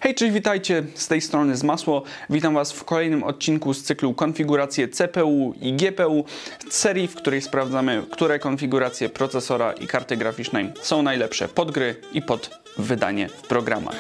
Hej, cześć, witajcie, z tej strony Zmasło. Witam Was w kolejnym odcinku z cyklu konfiguracje CPU i GPU, serii, w której sprawdzamy, które konfiguracje procesora i karty graficznej są najlepsze pod gry i pod wydanie w programach.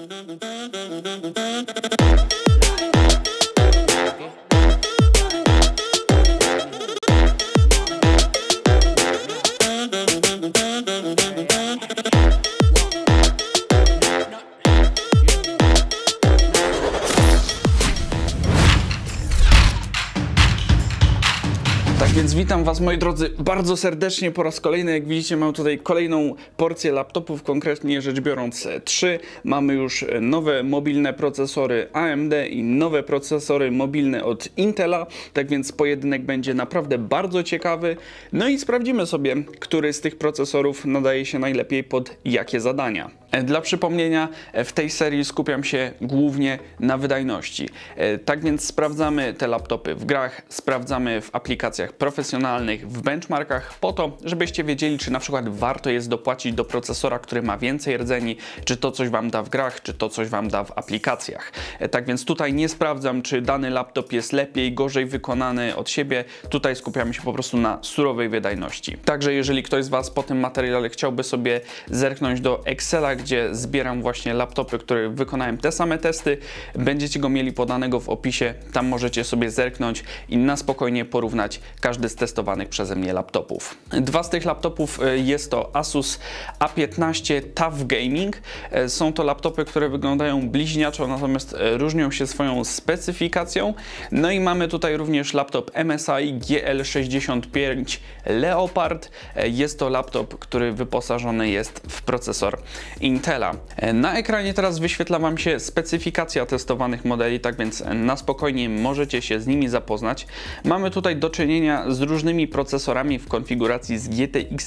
Tak więc witam Was, moi drodzy, bardzo serdecznie po raz kolejny. Jak widzicie, mam tutaj kolejną porcję laptopów, konkretnie rzecz biorąc 3. Mamy już nowe mobilne procesory AMD i nowe procesory mobilne od Intela. Tak więc pojedynek będzie naprawdę bardzo ciekawy. No i sprawdzimy sobie, który z tych procesorów nadaje się najlepiej pod jakie zadania. Dla przypomnienia, w tej serii skupiam się głównie na wydajności. Tak więc sprawdzamy te laptopy w grach, sprawdzamy w aplikacjach profesjonalnych, w benchmarkach, po to, żebyście wiedzieli, czy na przykład warto jest dopłacić do procesora, który ma więcej rdzeni, czy to coś Wam da w grach, czy to coś Wam da w aplikacjach. Tak więc tutaj nie sprawdzam, czy dany laptop jest lepiej, gorzej wykonany od siebie. Tutaj skupiamy się po prostu na surowej wydajności. Także jeżeli ktoś z Was po tym materiale chciałby sobie zerknąć do Excela, gdzie zbieram właśnie laptopy, które wykonałem te same testy, będziecie go mieli podanego w opisie, tam możecie sobie zerknąć i na spokojnie porównać każdy z testowanych przeze mnie laptopów. Dwa z tych laptopów jest to Asus A15 TUF Gaming. Są to laptopy, które wyglądają bliźniaczo, natomiast różnią się swoją specyfikacją. No i mamy tutaj również laptop MSI GL65 Leopard. Jest to laptop, który wyposażony jest w procesor Intela. Na ekranie teraz wyświetla Wam się specyfikacja testowanych modeli, tak więc na spokojnie możecie się z nimi zapoznać. Mamy tutaj do czynienia z różnymi procesorami w konfiguracji z GTX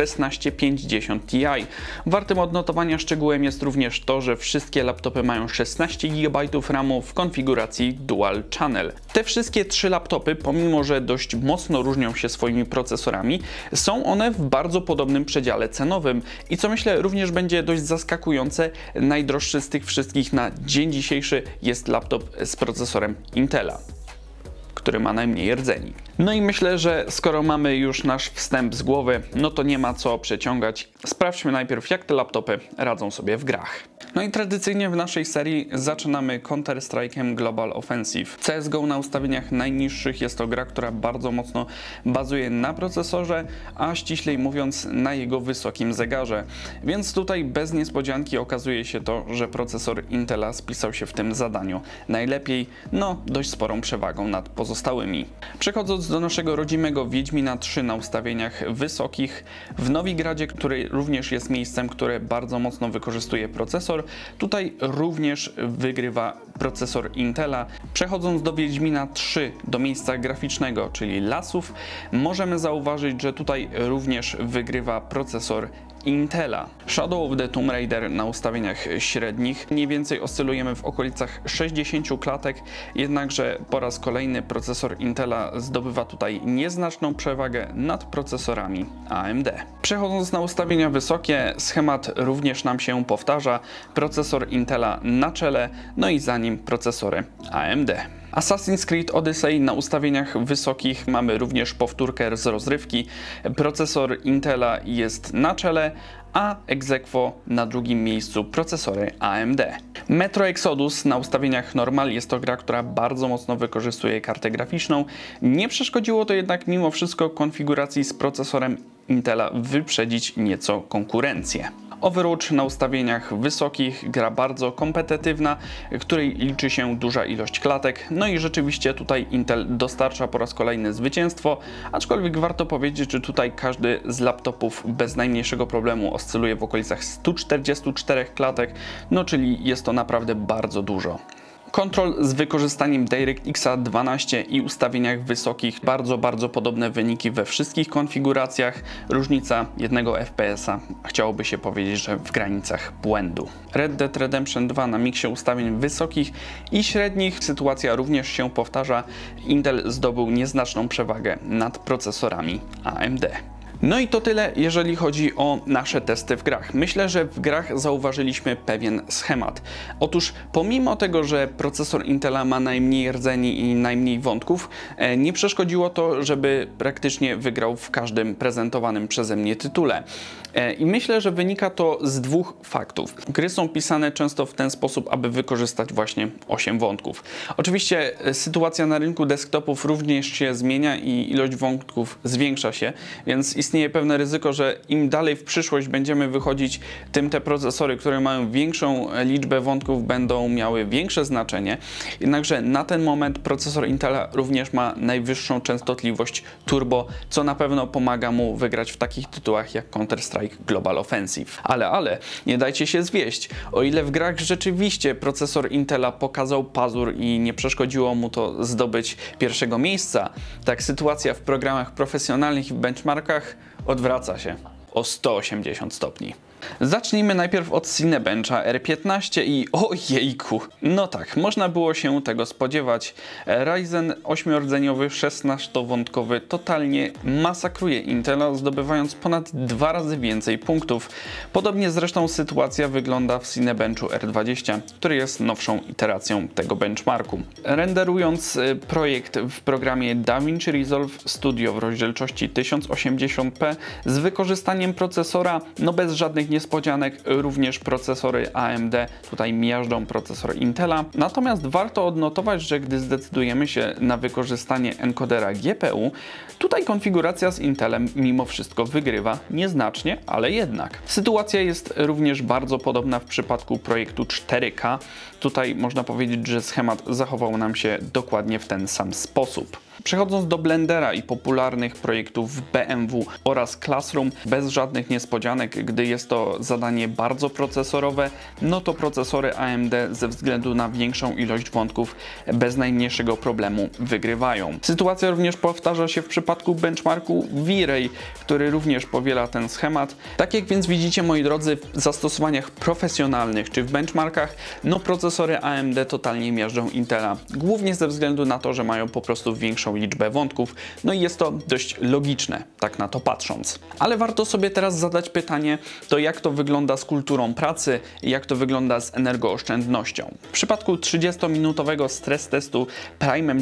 1650 Ti. Wartym odnotowania szczegółem jest również to, że wszystkie laptopy mają 16 GB RAMu w konfiguracji Dual Channel. Te wszystkie trzy laptopy, pomimo że dość mocno różnią się swoimi procesorami, są one w bardzo podobnym przedziale cenowym i co myślę również będzie dość zaskakujące, najdroższy z tych wszystkich na dzień dzisiejszy jest laptop z procesorem Intela, który ma najmniej rdzeni. No i myślę, że skoro mamy już nasz wstęp z głowy, no to nie ma co przeciągać. Sprawdźmy najpierw, jak te laptopy radzą sobie w grach. No i tradycyjnie w naszej serii zaczynamy Counter-Strike'em Global Offensive. CSGO na ustawieniach najniższych jest to gra, która bardzo mocno bazuje na procesorze, a ściślej mówiąc na jego wysokim zegarze. Więc tutaj bez niespodzianki okazuje się to, że procesor Intela spisał się w tym zadaniu najlepiej, no dość sporą przewagą nad pozostałymi. Przechodząc do naszego rodzimego Wiedźmina 3 na ustawieniach wysokich, w Nowigradzie, który również jest miejscem, które bardzo mocno wykorzystuje procesor, tutaj również wygrywa procesor Intela. Przechodząc do Wiedźmina 3, do miejsca graficznego, czyli lasów, możemy zauważyć, że tutaj również wygrywa procesor Intela. Shadow of the Tomb Raider na ustawieniach średnich mniej więcej oscylujemy w okolicach 60 klatek, jednakże po raz kolejny procesor Intela zdobywa tutaj nieznaczną przewagę nad procesorami AMD. Przechodząc na ustawienia wysokie, schemat również nam się powtarza. Procesor Intela na czele, no i za nim procesory AMD. Assassin's Creed Odyssey na ustawieniach wysokich mamy również powtórkę z rozrywki. Procesor Intela jest na czele, a ex aequo na drugim miejscu procesory AMD. Metro Exodus na ustawieniach normal jest to gra, która bardzo mocno wykorzystuje kartę graficzną. Nie przeszkodziło to jednak mimo wszystko konfiguracji z procesorem Intela wyprzedzić nieco konkurencję. Overwatch na ustawieniach wysokich, gra bardzo kompetytywna, której liczy się duża ilość klatek, no i rzeczywiście tutaj Intel dostarcza po raz kolejny zwycięstwo, aczkolwiek warto powiedzieć, że tutaj każdy z laptopów bez najmniejszego problemu oscyluje w okolicach 144 klatek, no czyli jest to naprawdę bardzo dużo. Control z wykorzystaniem DirectXa 12 i ustawieniach wysokich, bardzo podobne wyniki we wszystkich konfiguracjach. Różnica 1 FPS-a, chciałoby się powiedzieć, że w granicach błędu. Red Dead Redemption 2 na miksie ustawień wysokich i średnich sytuacja również się powtarza. Intel zdobył nieznaczną przewagę nad procesorami AMD. No i to tyle, jeżeli chodzi o nasze testy w grach. Myślę, że w grach zauważyliśmy pewien schemat. Otóż pomimo tego, że procesor Intela ma najmniej rdzeni i najmniej wątków, nie przeszkodziło to, żeby praktycznie wygrał w każdym prezentowanym przeze mnie tytule. I myślę, że wynika to z dwóch faktów. Gry są pisane często w ten sposób, aby wykorzystać właśnie 8 wątków. Oczywiście sytuacja na rynku desktopów również się zmienia i ilość wątków zwiększa się, więc istnieje pewne ryzyko, że im dalej w przyszłość będziemy wychodzić, tym te procesory, które mają większą liczbę wątków, będą miały większe znaczenie. Jednakże na ten moment procesor Intela również ma najwyższą częstotliwość turbo, co na pewno pomaga mu wygrać w takich tytułach jak Counter-Strike Global Offensive. Ale nie dajcie się zwieść. O ile w grach rzeczywiście procesor Intela pokazał pazur i nie przeszkodziło mu to zdobyć pierwszego miejsca, tak sytuacja w programach profesjonalnych i w benchmarkach odwraca się o 180 stopni. Zacznijmy najpierw od Cinebencha R15 i ojejku, no tak, można było się tego spodziewać. Ryzen 8-rdzeniowy, 16-wątkowy totalnie masakruje Intela, zdobywając ponad 2 razy więcej punktów. Podobnie zresztą sytuacja wygląda w Cinebenchu R20, który jest nowszą iteracją tego benchmarku. Renderując projekt w programie DaVinci Resolve Studio w rozdzielczości 1080p z wykorzystaniem procesora, no bez żadnych niespodzianek, również procesory AMD tutaj miażdżą procesor Intela. Natomiast warto odnotować, że gdy zdecydujemy się na wykorzystanie encodera GPU, tutaj konfiguracja z Intelem mimo wszystko wygrywa nieznacznie, ale jednak. Sytuacja jest również bardzo podobna w przypadku projektu 4K. Tutaj można powiedzieć, że schemat zachował nam się dokładnie w ten sam sposób. Przechodząc do Blendera i popularnych projektów BMW oraz Classroom, bez żadnych niespodzianek, gdy jest to zadanie bardzo procesorowe, no to procesory AMD ze względu na większą ilość wątków bez najmniejszego problemu wygrywają. Sytuacja również powtarza się w przypadku benchmarku V-Ray, który również powiela ten schemat. Tak jak więc widzicie, moi drodzy, w zastosowaniach profesjonalnych czy w benchmarkach, no procesory AMD totalnie miażdżą Intela, głównie ze względu na to, że mają po prostu większą liczbę wątków, no i jest to dość logiczne, tak na to patrząc. Ale warto sobie teraz zadać pytanie, to jak to wygląda z kulturą pracy i jak to wygląda z energooszczędnością. W przypadku 30-minutowego stres testu Prime'em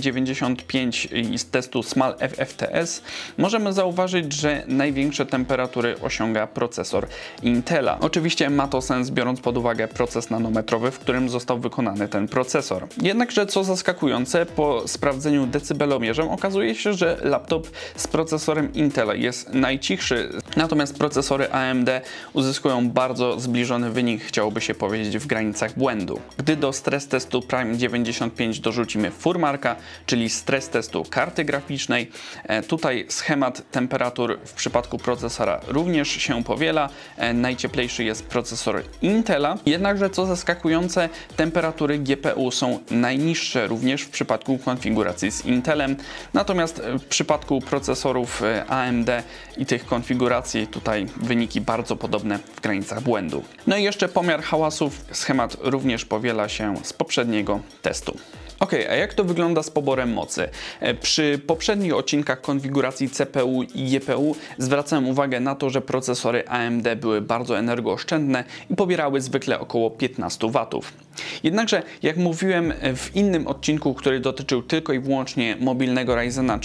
95 i z testu Small FFTS możemy zauważyć, że największe temperatury osiąga procesor Intela. Oczywiście ma to sens, biorąc pod uwagę proces nanometrowy, w którym został wykonany ten procesor. Jednakże co zaskakujące, po sprawdzeniu decybelomierzem okazuje się, że laptop z procesorem Intela jest najcichszy, natomiast procesory AMD uzyskują bardzo zbliżony wynik, chciałoby się powiedzieć, w granicach błędu. Gdy do stres testu Prime 95 dorzucimy FurMarka, czyli stres testu karty graficznej, tutaj schemat temperatur w przypadku procesora również się powiela. Najcieplejszy jest procesor Intela, jednakże co zaskakujące, temperatury GPU są najniższe również w przypadku konfiguracji z Intelem. Natomiast w przypadku procesorów AMD i tych konfiguracji tutaj wyniki bardzo podobne w granicach błędu. No i jeszcze pomiar hałasów, schemat również powiela się z poprzedniego testu. Ok, a jak to wygląda z poborem mocy? Przy poprzednich odcinkach konfiguracji CPU i GPU zwracałem uwagę na to, że procesory AMD były bardzo energooszczędne i pobierały zwykle około 15 W. Jednakże, jak mówiłem w innym odcinku, który dotyczył tylko i wyłącznie mobilnego Ryzena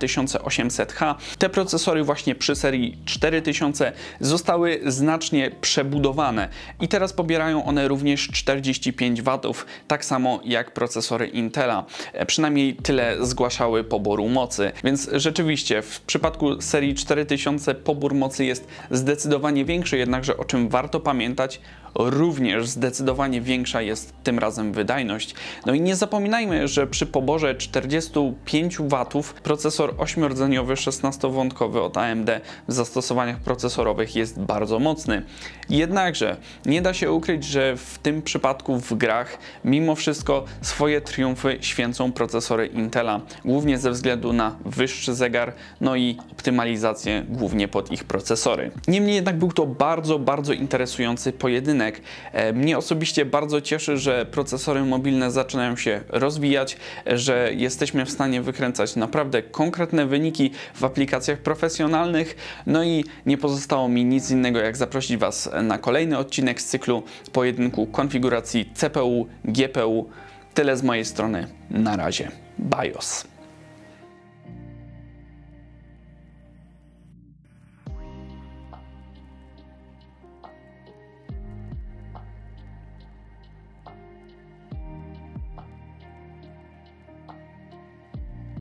4800H, te procesory właśnie przy serii 4000 zostały znacznie przebudowane i teraz pobierają one również 45 W, tak samo jak procesory Intela. Przynajmniej tyle zgłaszały poboru mocy, więc rzeczywiście w przypadku serii 4000 pobór mocy jest zdecydowanie większy, jednakże o czym warto pamiętać, również zdecydowanie większa jest tym razem wydajność. No i nie zapominajmy, że przy poborze 45 W procesor 8-rdzeniowy 16-wątkowy od AMD w zastosowaniach procesorowych jest bardzo mocny. Jednakże nie da się ukryć, że w tym przypadku w grach mimo wszystko swoje triumfy święcą procesory Intela, głównie ze względu na wyższy zegar, no i optymalizację głównie pod ich procesory. Niemniej jednak był to bardzo interesujący pojedynek. rynek. Mnie osobiście bardzo cieszy, że procesory mobilne zaczynają się rozwijać, że jesteśmy w stanie wykręcać naprawdę konkretne wyniki w aplikacjach profesjonalnych. No i nie pozostało mi nic innego, jak zaprosić Was na kolejny odcinek z cyklu pojedynku konfiguracji CPU, GPU. Tyle z mojej strony. Na razie. BIOS.